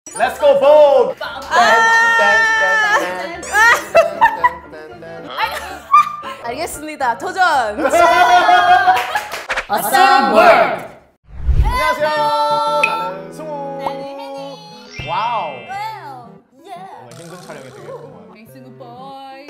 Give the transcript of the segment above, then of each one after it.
Let's go Vogue! 알겠습니다. 도전! Awesome work! 안녕하세요. 나는 승우. 나는 혜니. 와우. 예. 오늘 힘든 촬영이 되겠구만. 승우 보이.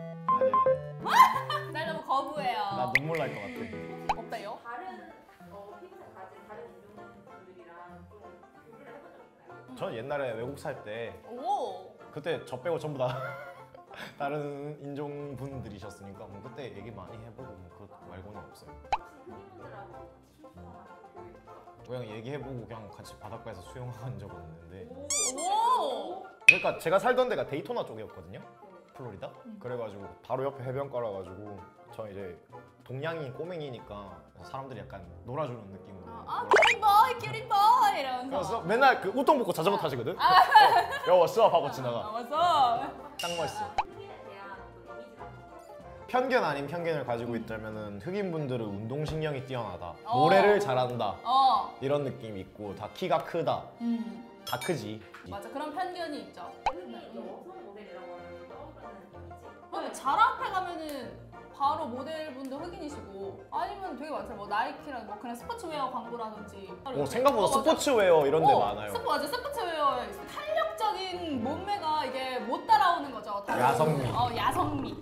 아니, 날 너무 거부해요. 나 눈물 날 것 같아. 어때요? 다른 피부색 가진 다른 인종분들이랑 좀 교류를 해본 적 있나요? 전 옛날에 외국 살 때 오. 그때 저 빼고 전부 다 다른 인종 분들이셨으니까 뭐 그때 얘기 많이 해보고 뭐 그것 말고는 없어요. 흑인분들하고 출소하거나 그냥 얘기해보고 그냥 같이 바닷가에서 수영한 적은 있는데. 오. 그러니까 제가 살던 데가 데이토나 쪽이었거든요. 플로리다. 그래가지고 바로 옆에 해변가라 가지고 저 이제 동양인 꼬맹이니까 사람들이 약간 놀아주는 느낌으로. 큐리 보이 이러면서. 그래서 맨날 그 우통 벗고 자전거 타시거든. 야 왔어 하고 지나가. 왔어. 딱 멋있어. 흑인에 대한 그 이미지가 편견 아닌 편견을 가지고 있다면은 흑인분들은 운동신경이 뛰어나다, 어. 노래를 잘한다 이런 느낌이 있고 다 키가 크다. 다 크지. 맞아, 그런 편견이 있죠. 흑인이 여성 모델이라고 하면 떠오르는 이미지? 자라 앞에 가면은 바로 모델분도 흑인이시고 아니면 되게 많잖아요. 뭐 나이키랑 뭐 그냥 스포츠웨어 광고라든지. 생각보다 맞아. 스포츠웨어 이런 데 많아요. 맞아, 스포츠웨어에 탄력적인 몸매가 이게 못 따라오는 거죠. 야성미. 야성미.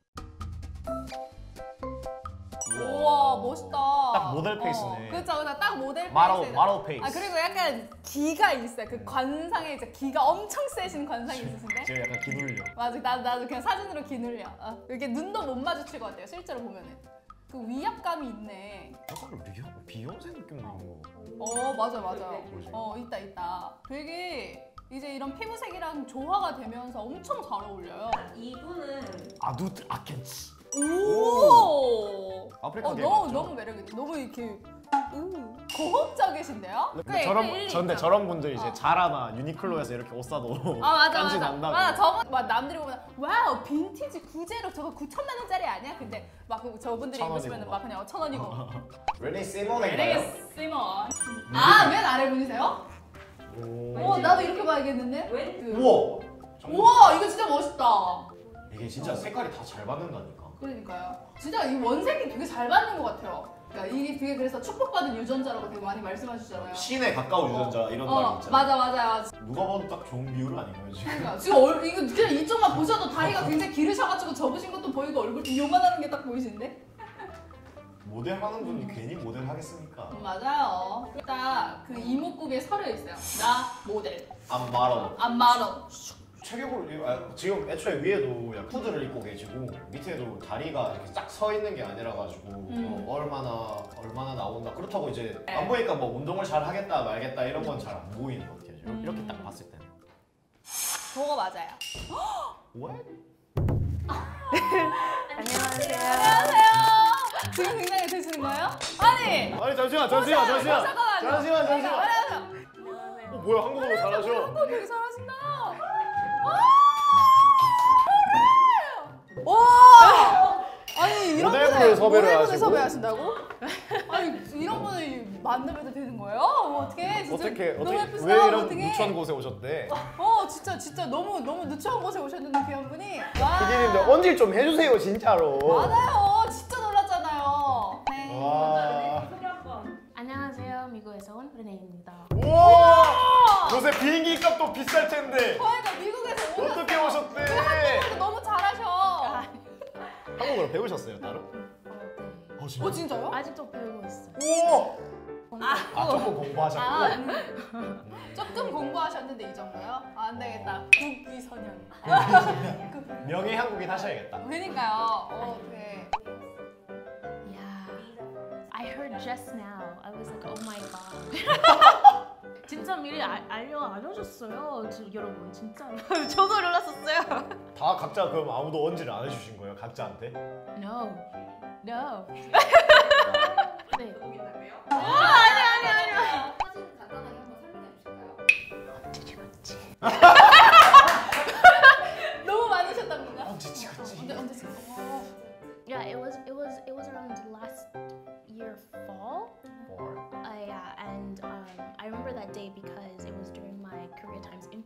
우와, 멋있다. 딱 모델 페이스네. 그렇죠, 딱 모델 마로 페이스. 페이스. 그리고 약간 기가 있어요. 그 관상에 이제 기가 엄청 세신 관상이 있으신데. 제가 약간 기눌려. 맞아, 나도 그냥 사진으로 기눌려. 이렇게 눈도 못 마주칠 것 같아요. 실제로 보면은. 그 위압감이 있네. 약간 비욘세 느낌도 있는 거. 맞아. 뭐지? 있다. 되게 이제 이런 피부색이랑 조화가 되면서 엄청 잘 어울려요. 이분은 아두트 아켄치. 오! 아프리카 계 너무 매력있다. 너무 이렇게 고혹적이신데요? 근데 저런 분들 이제 자라나 유니클로에서 이렇게 옷 사도 맞아. 난다고. 맞아, 저거 막 남들이 보면 와우 빈티지 구제로 저거 9,000만 원짜리 아니야? 근데 막 저분들이 1,000원이고 입으시면 막 그냥 1,000원이고. 레니 시몬인가요? 시몬. 맨 아래 분이세요? 오. 나도 이렇게 봐야겠는데? 우와. 우와, 이거 진짜 멋있다. 이게 진짜 색깔이 다 잘 받는다니까. 그러니까요. 진짜 이 원색이 되게 잘 받는 것 같아요. 그러니까 이게 되게 그래서 축복받은 유전자라고 되게 많이 말씀하시잖아요. 신에 가까운 유전자 이런 말이 있잖아. 맞아. 누가 봐도 딱 좋은 비율은 아닌가요 지금? 그러니까 지금 이거 그냥 이쪽만 보셔도 다리가 굉장히 기르셔가지고 접으신 것도 보이고 얼굴 요만하는 게 딱 보이시는데? 모델하는 분이 괜히 모델 하겠습니까? 맞아요. 일단 그 이목구비에 서려 있어요. 나 모델. 안마로. 안마로. 체격을 지금 애초에 위에도 후드를 입고 계시고 밑에도 다리가 이렇게 쫙 서 있는 게 아니라 가지고 얼마나 나온다. 그렇다고 이제 안 보니까 뭐 운동을 잘 하겠다 말겠다 이런 건 잘 안 보이는 것 같아요. 이렇게 딱 봤을 때는. 저거 맞아요. What? 안녕하세요. 지금 굉장히 드시는 거예요? 아니 잠시만. 잠깐만요. 뭐야 한국어도 잘하셔. 한국어 되게 잘하신다. 와! 아니 이런 모델분을 섭외를 모델분을 하시고? 섭외하신다고? 아니 이런 분을 만나봐도 되는 거예요? 어떻게? 어떻게 너무 예쁘시다. 왜 이런 어떡해. 누추한 곳에 오셨대? 진짜 너무 누추한 곳에 오셨는데 귀한 분이. 와. 피디님들 언질 좀 해주세요 진짜로. 맞아요. 진짜 놀랐잖아요. 네. 와. 소개 한번. 안녕하세요. 미국에서 온 레네입니다. 우와! 요새 비행기 값도 비쌀 텐데 그러니까 미국에서 오셨어요. 어떻게 오셨대? 한국말도 너무 잘하셔. 한국어를 배우셨어요 따로? 네. 진짜? 진짜요? 아직도 배우고 있어요. 우와! 조금 공부하셨고 조금 공부하셨는데 이 정도요? 안 되겠다. 국기선양. 명예 한국인 하셔야겠다. 그러니까요. 네. Yeah. I heard just now. I was like, oh my god. 진짜 미리 알려줬어요. 여러분 진짜로. 저도 놀랐었어요. 다 각자 그럼 아무도 언지를 안 해주신 거예요? 각자한테? No. 네. 보긴다고요? 아니. 사진 간단하게 한번 설명해 주실까요? 찍었지. 너무 많으셨답니다. 언제 찍었지? 언제 찍었어? Yeah, it was around last year fall. Or? Yeah, and I remember that day because it was during my Korea Times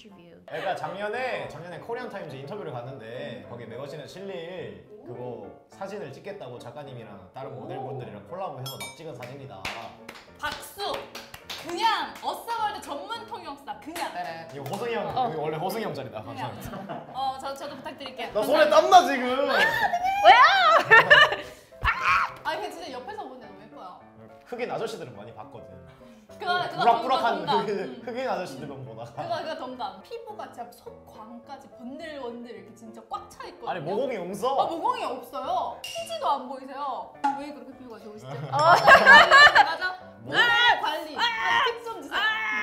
그러니까 작년에 코리안 타임즈 인터뷰를 갔는데 거기 매거진에 실릴 그거 사진을 찍겠다고 작가님이랑 다른 모델분들이랑 콜라보해서 막 찍은 사진이다. 박수. 그냥 어싸월드 전문 통역사 그냥. 이거 호승이 형, 이거 원래 호승이 형 자리다. 그냥. 감사합니다. 저도 부탁드릴게요. 나 손에 땀나 지금. 아니 근데 진짜 옆에서 보는데 너무 예뻐요. 흑인 아저씨들은 많이 봤거든. 그거 우락부락한 동감. 흑인 아저씨들만 보다가. 그거 동감. 피부가 진짜 속광까지 번들번들 이렇게 진짜 꽉 차 있거든요. 아니 모공이 없어. 모공이 없어요. 피지도 안 보이세요. 왜 그렇게 피부가 좋으시죠? 아. 맞아. 모공 관리. 팁좀 주세요.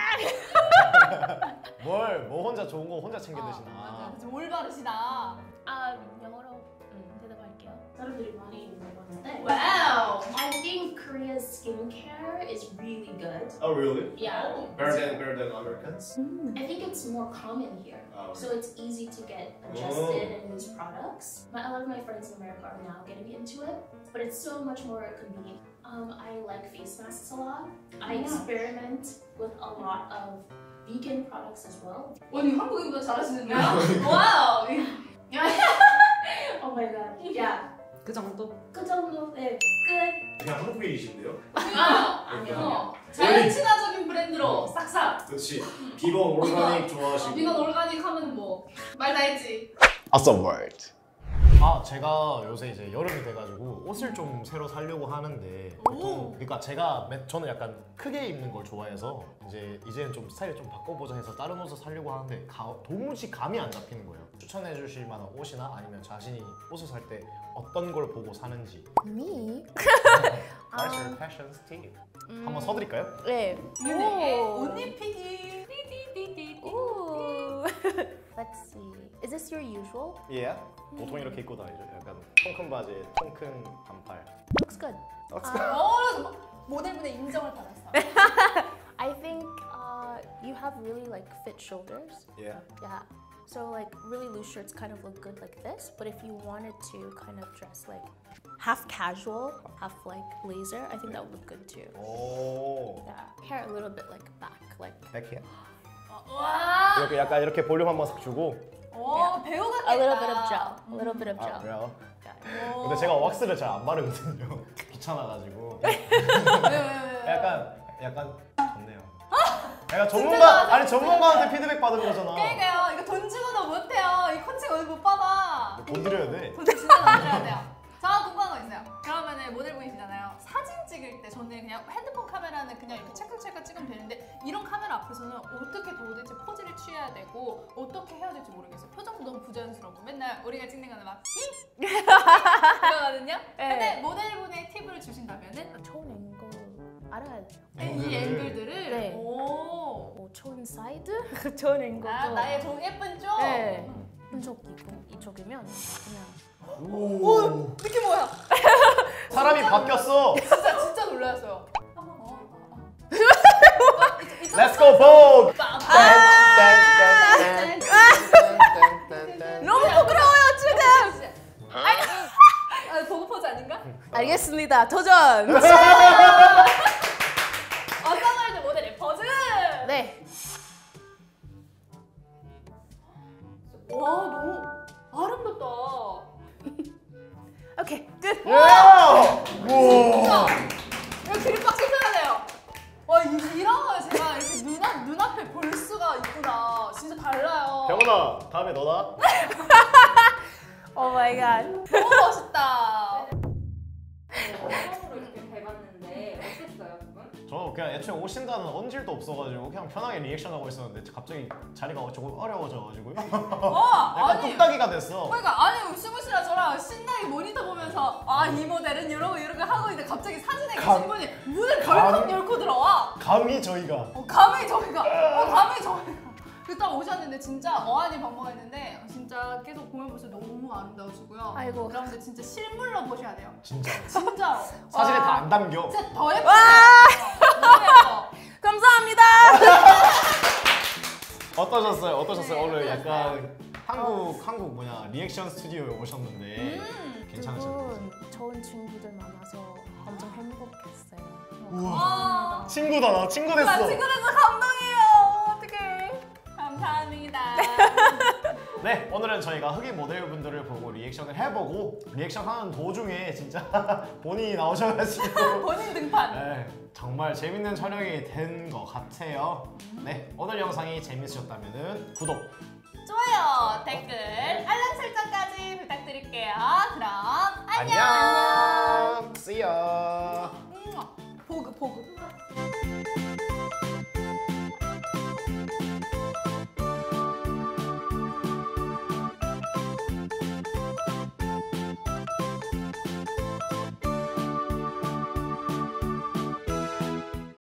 뭐 혼자 좋은 거 혼자 챙겨 드시나. 맞아. 좀 올바르시다. 영어로 대답할게요. 사람들이 많이 물어봤는데 와우. I think Korea's skincare is really good. Oh really? Yeah. Better than Americans? I think it's more common here. So it's easy to get adjusted and use products. A lot of my friends in America are now getting into it, but it's so much more convenient. I like face masks a lot. I experiment with a lot of vegan products as well. 아니 한국인보다 잘하시는데요? 와우. Oh my god. Yeah. 그 정도? 그 정도. 네. 끝. 그냥 한국인이신데요? 아니요. 자연 친화적인 브랜드로 싹싹. 그렇지. 비건 오르가닉 좋아하시고. 비건 올가닉 하면 뭐 말 다 했지. Awesome word. 제가 요새 이제 여름이 돼가지고 옷을 좀 새로 사려고 하는데 보통 그러니까 저는 약간 크게 입는 걸 좋아해서 이제는 좀 스타일을 좀 바꿔보자 해서 다른 옷을 사려고 하는데 도무지 감이 안 잡히는 거예요. 추천해 주실 만한 옷이나 아니면 자신이 옷을 살 때 어떤 걸 보고 사는지. Me? What's your fashion style? 한번 서드릴까요? 네. 윤희의 옷 입히기. Ooh. Let's see. Is this your usual? Yeah. 보통 이렇게 입고 다니죠. 약간 통큰 바지에 통큰 반팔. Looks good. 모델분의 인정을 받았어. I think you have really like fit shoulders. Yeah. Yeah. So like really loose shirts kind of look good like this, but if you wanted to kind of dress like half casual, half like blazer, I think that would look good too. 오. Yeah. Hair a little bit like back, like 백해. 와. 이렇게 약간 이렇게 볼륨 한번 싹 주고. 오 배우 같겠다. a little bit of gel, a little bit of gel. 그래요? Yeah. 오. 근데 제가 왁스를 잘 안 바르거든요. 귀찮아가지고. 왜? 약간 좋네요. 내가 전문가한테 피드백 받은 거잖아. 그러니까요. 이거 돈 주고도 못해요. 이 코칭 오늘 못 받아. 돈 드려야 돼. 돈 진짜 돈 줘야 돼요. 저 궁금한 거 있어요. 그러면은 모델분이시잖아요. 사진 찍을 때 저는 그냥 핸드폰 카메라는 그냥 이렇게 찰칵찰칵 찍으면 되는데 이런 카메라 앞에서는 어떻게 도대체 포즈를 취해야 되고 어떻게 해야 될지 모르겠어요. 표정도 너무 부자연스럽고 맨날 우리가 찍는 거는 막 히? 그러거든요. 근데 모델분의 팁을 주신다면은 좋은 앵글 알아야 돼요. 이 앵글들을 네. 오. 좋은 사이드? 좋은 앵글도. 나의 예쁜 쪽. 네. 이쪽이고 이쪽이면 그냥. 오. 느낌 뭐야? 사람이 바뀌었어. 진짜 놀랐어요. Let's go Vogue. 너무 부끄러워요 지금. 보고 포즈 아닌가? 알겠습니다. 도전. 어썸월드 모델의 포즈. 네. 와 너무 아름답다. 오케이 끝. 진짜 이거 기립박 찢어야 돼요. 와 이런 걸 제가 이렇게 눈앞에 볼 수가 있구나. 진짜 달라요. 병원아 다음에 너다. 오 마이 갓. 너무 멋있다. 처음으로 이렇게 뵈봤는데 어땠어요, 그분? 저 그냥 애초에 오신다는 언질도 없어가지고 그냥 편하게 리액션하고 있었는데 갑자기 자리가 조금 어려워져가지고요. 약간 아니. 뚝딱이가 됐어. 그러니까 아니 승우 씨랑 저랑 신나게 모니터 보면서 이 모델은 이러고 하고 있는데 갑자기 사진에 계신 분이 문을 덜컥 열고 들어와. 감히 저희가. 감히 저희가 딱 오셨는데 진짜 어안이 방방했는데 진짜 계속 보면 볼수록 너무 아름다우시고요. 아이고. 여러분들 진짜 실물로 보셔야 돼요. 진짜. 진짜로. 사진에 다 안 담겨. 진짜 더 예뻐요. 너무 예뻐. 감사합니다. 어떠셨어요? 오늘 약간 한국 리액션 스튜디오에 오셨는데 괜찮으셨나요? 좋은 친구들 많아서 엄청 행복했어요. 우와. 친구다 나 친구 됐어. 나 친구라서 감동이에요. 어떡해. 감동. 감사합니다. 네, 오늘은 저희가 흑인 모델분들을 보고 리액션을 해보고 리액션 하는 도중에 진짜 본인이 나오셔가지고 본인 등판. 네, 정말 재밌는 촬영이 된 것 같아요. 네, 오늘 영상이 재밌으셨다면 구독, 좋아요, 댓글, 알람 설정까지 부탁드릴게요. 그럼 안녕. 안녕.